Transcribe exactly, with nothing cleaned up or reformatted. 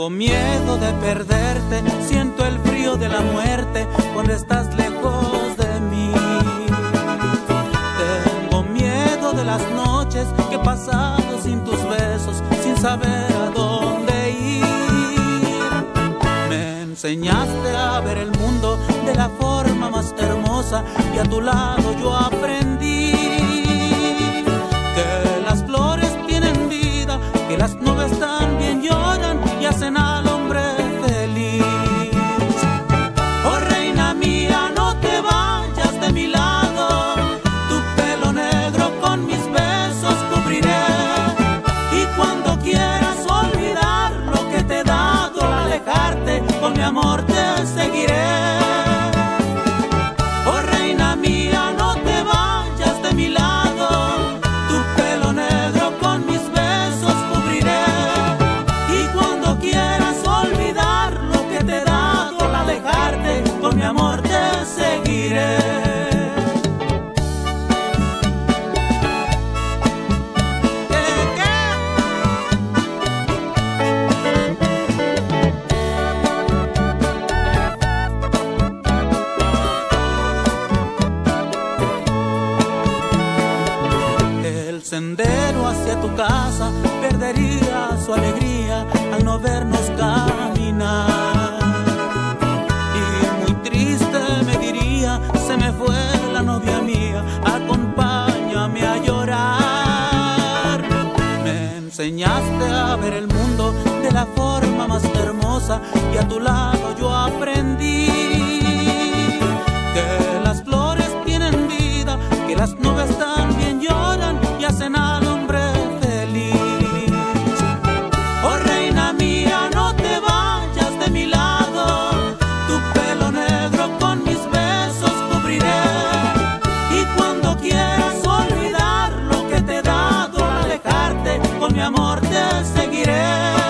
Tengo miedo de perderte, siento el frío de la muerte cuando estás lejos de mí. Tengo miedo de las noches que he pasado sin tus besos, sin saber a dónde ir. Me enseñaste a ver el mundo de la forma más hermosa y a tu lado yo aprendí que las flores tienen vida, que las nubes también lloran y hacen al hombre feliz. Oh reina mía, no te vayas de mi lado, tu pelo negro con mis besos cubriré, y cuando quieras olvidar lo que te he dado al alejarte, con mi amor te seguiré. Oh reina mía, no te vayas de mi lado, tu pelo negro con mis besos cubriré, y cuando quieras olvidar lo que te he dado al alejarte, con mi amor te seguiré. El sendero hacia tu casa perdería su alegría al no vernos caminar, y muy triste me diría, se me fue la novia mía, acompáñame a llorar. Me enseñaste a ver el mundo de la forma más hermosa y a tu lado yo aprendí que las flores tienen vida, que las nubes también lloran y hacen al hombre feliz. Oh reina mía, no te vayas de mi lado, tu pelo negro con mis besos cubriré, y cuando quieras olvidar lo que te he dado al alejarte, con mi amor te seguiré.